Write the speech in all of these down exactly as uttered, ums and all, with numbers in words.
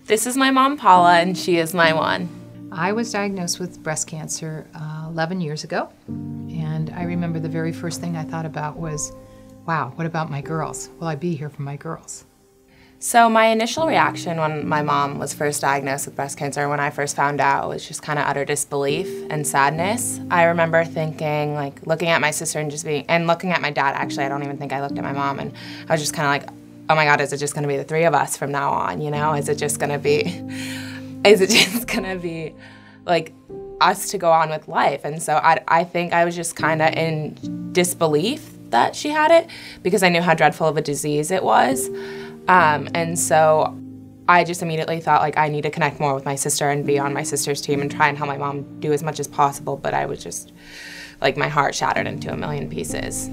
This is my mom, Paula, and she is my one. I was diagnosed with breast cancer uh, eleven years ago, and I remember the very first thing I thought about was, wow, what about my girls? Will I be here for my girls? So my initial reaction when my mom was first diagnosed with breast cancer, when I first found out, was just kind of utter disbelief and sadness. I remember thinking, like, looking at my sister and just being, and looking at my dad, actually, I don't even think I looked at my mom, and I was just kind of like, oh my God, is it just gonna be the three of us from now on, you know? Is it just gonna be, is it just gonna be, like, us to go on with life? And so I, I think I was just kind of in disbelief that she had it, because I knew how dreadful of a disease it was. Um, and so I just immediately thought, like, I need to connect more with my sister and be on my sister's team and try and help my mom do as much as possible, but I was just, like, my heart shattered into a million pieces.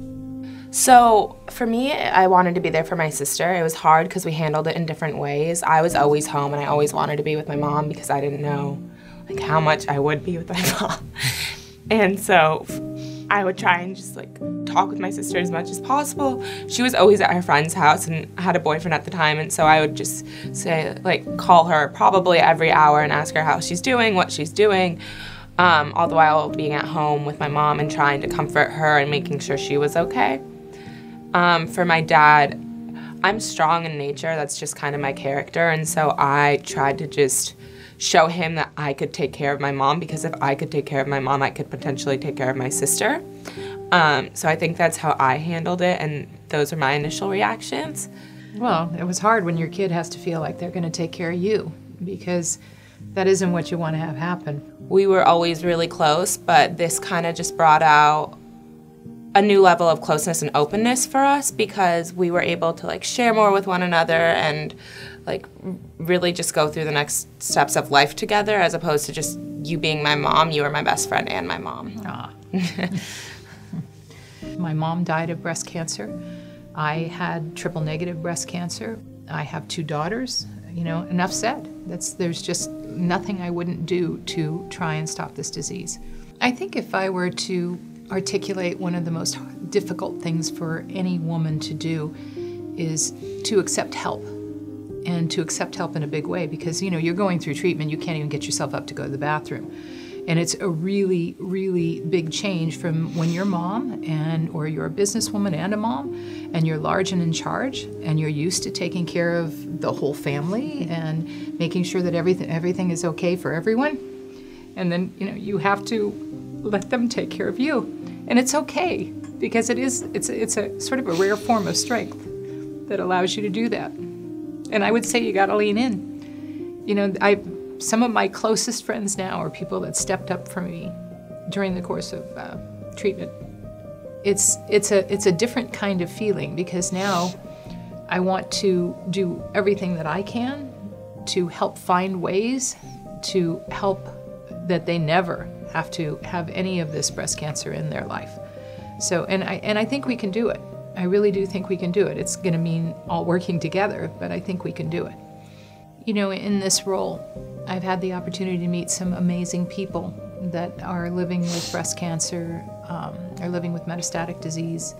So for me, I wanted to be there for my sister. It was hard because we handled it in different ways. I was always home and I always wanted to be with my mom because I didn't know, like, how much I would be with my mom. And so I would try and just, like, talk with my sister as much as possible. She was always at her friend's house and had a boyfriend at the time, and so I would just say, like, call her probably every hour and ask her how she's doing, what she's doing, um, all the while being at home with my mom and trying to comfort her and making sure she was okay. Um, for my dad, I'm strong in nature. That's just kind of my character, and so I tried to just show him that I could take care of my mom, because if I could take care of my mom, I could potentially take care of my sister. Um, so I think that's how I handled it, and those are my initial reactions. Well, it was hard when your kid has to feel like they're going to take care of you, because that isn't what you want to have happen. We were always really close, but this kind of just brought out a new level of closeness and openness for us, because we were able to, like, share more with one another and, like, really just go through the next steps of life together, as opposed to just you being my mom. You were my best friend and my mom. Ah. My mom died of breast cancer. I had triple negative breast cancer. I have two daughters. You know, enough said. That's, there's just nothing I wouldn't do to try and stop this disease. I think if I were to articulate one of the most difficult things for any woman to do is to accept help, and to accept help in a big way, because, you know, you're going through treatment, you can't even get yourself up to go to the bathroom. And it's a really, really big change from when you're mom, and or you're a businesswoman and a mom, and you're large and in charge, and you're used to taking care of the whole family and making sure that everything everything is okay for everyone. And then, you know, you have to let them take care of you. And it's okay, because it is it's it's a sort of a rare form of strength that allows you to do that. And I would say you gotta lean in. You know, I some of my closest friends now are people that stepped up for me during the course of uh, treatment. It's it's a it's a different kind of feeling, because now I want to do everything that I can to help find ways to help that they never have to have any of this breast cancer in their life. So, and I and I think we can do it. I really do think we can do it. It's going to mean all working together, but I think we can do it. You know, in this role, I've had the opportunity to meet some amazing people that are living with breast cancer, um, are living with metastatic disease,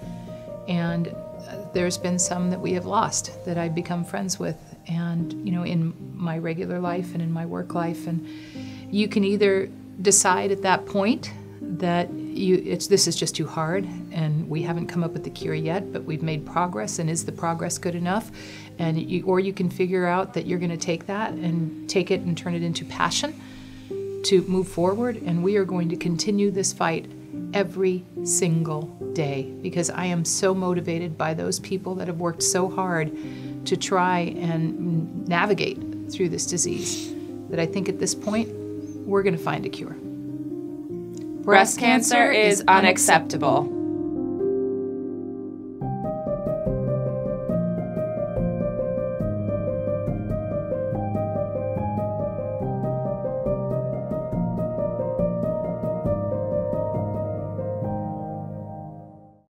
and there's been some that we have lost that I've become friends with, and, you know, in my regular life and in my work life. And you can either decide at that point that you, it's, this is just too hard, and we haven't come up with the cure yet, but we've made progress, and is the progress good enough? And you, or you can figure out that you're going to take that and take it and turn it into passion to move forward, and we are going to continue this fight every single day, because I am so motivated by those people that have worked so hard to try and navigate through this disease, that I think at this point, we're going to find a cure. Breast cancer is unacceptable.